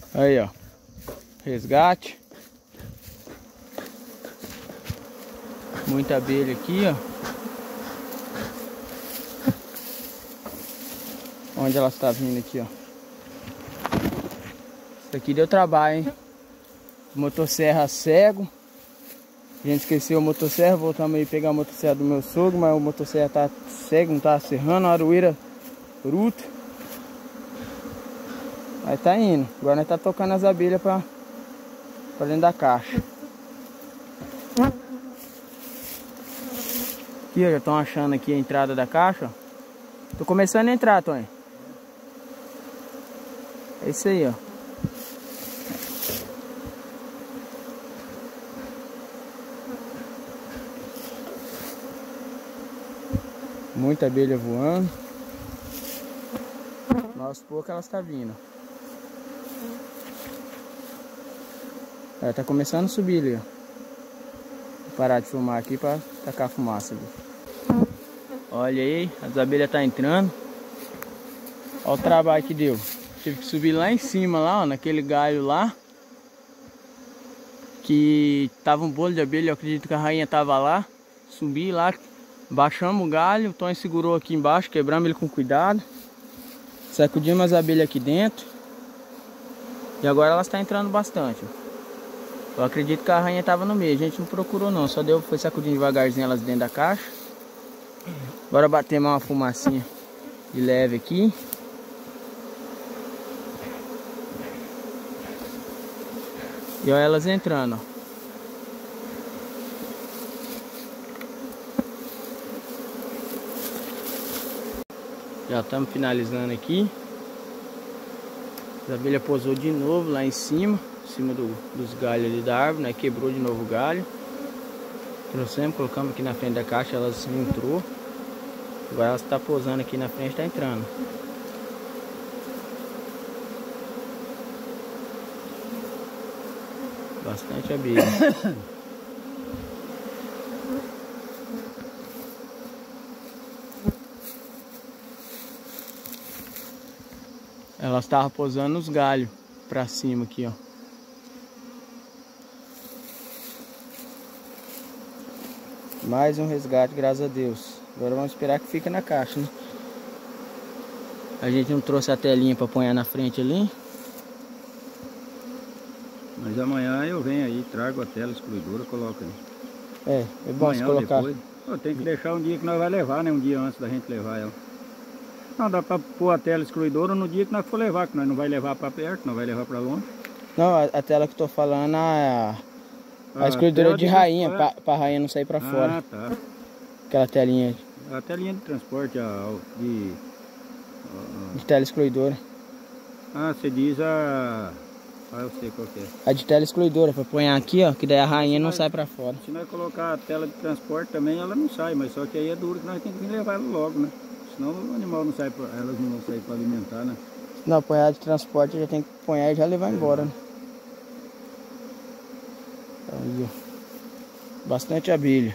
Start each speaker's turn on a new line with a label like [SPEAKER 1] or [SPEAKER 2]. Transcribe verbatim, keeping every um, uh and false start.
[SPEAKER 1] Aí, ó. Resgate. Muita abelha aqui, ó. Onde ela está vindo aqui, ó. Isso aqui deu trabalho, hein? Motosserra cego. A gente esqueceu o motosserra, voltamos aí pegar a motosserra do meu sogro, mas o motosserra tá cego, não tá serrando, a aroeira bruta. Aí tá indo. Agora nós tá tocando as abelhas pra, pra dentro da caixa. Aqui, ó, já estão achando aqui a entrada da caixa, ó. Tô começando a entrar, Tony. É isso aí, ó. Muita abelha voando. Aos poucos elas estão vindo. Ela tá começando a subir ali, ó. Vou parar de filmar aqui para tacar a fumaça ali. Olha aí, as abelhas tá entrando. Olha o trabalho que deu. Tive que subir lá em cima, lá, ó, naquele galho lá. Que tava um bolo de abelha, eu acredito que a rainha tava lá. Subi lá, baixamos o galho, o Tony segurou aqui embaixo, quebramos ele com cuidado. Sacudimos as abelhas aqui dentro. E agora elas estão entrando bastante. Eu acredito que a rainha tava no meio, a gente não procurou não, só deu, foi sacudindo devagarzinho elas dentro da caixa. Bora bater mais uma fumacinha de leve aqui. E olha elas entrando, ó. Já estamos finalizando aqui. A abelha pousou de novo lá em cima, em cima do, dos galhos ali da árvore, né? Quebrou de novo o galho. Trouxemos, colocamos aqui na frente da caixa, elas entrou. Agora elas estão pousando aqui na frente, está entrando. Bastante abelha. Elas estavam pousando nos galhos pra cima aqui, ó. Mais um resgate, graças a Deus. Agora vamos esperar que fique na caixa, né? A gente não trouxe a telinha pra pôr na frente ali.
[SPEAKER 2] Mas amanhã eu venho aí, trago a tela excluidora, coloco aí.
[SPEAKER 1] É, é bom se colocar.
[SPEAKER 2] Pô, tem que deixar um dia que nós vai levar, né? Um dia antes da gente levar ela. Não, dá pra pôr a tela excluidora no dia que nós for levar, que nós não vai levar pra perto, não vai levar pra longe.
[SPEAKER 1] Não, a, a tela que eu tô falando, a, a, a excluidora de rainha, pra, pra rainha não sair pra
[SPEAKER 2] ah,
[SPEAKER 1] fora.
[SPEAKER 2] Ah, tá.
[SPEAKER 1] Aquela telinha.
[SPEAKER 2] A telinha de transporte, a, de...
[SPEAKER 1] A, de tela excluidora.
[SPEAKER 2] Ah, você diz a... Ah, eu sei qual que é.
[SPEAKER 1] A de tela excluidora, pra pôr aqui, ó, que daí a rainha não sai pra fora.
[SPEAKER 2] Se nós colocar a tela de transporte também, ela não sai, mas só que aí é duro que nós temos que levar ela logo, né? Senão o animal não sai, pra, elas não vão sair para alimentar, né?
[SPEAKER 1] Não, põe a de transporte, já tem que pôr e já levar embora, né? Aí, ó. Bastante abelha.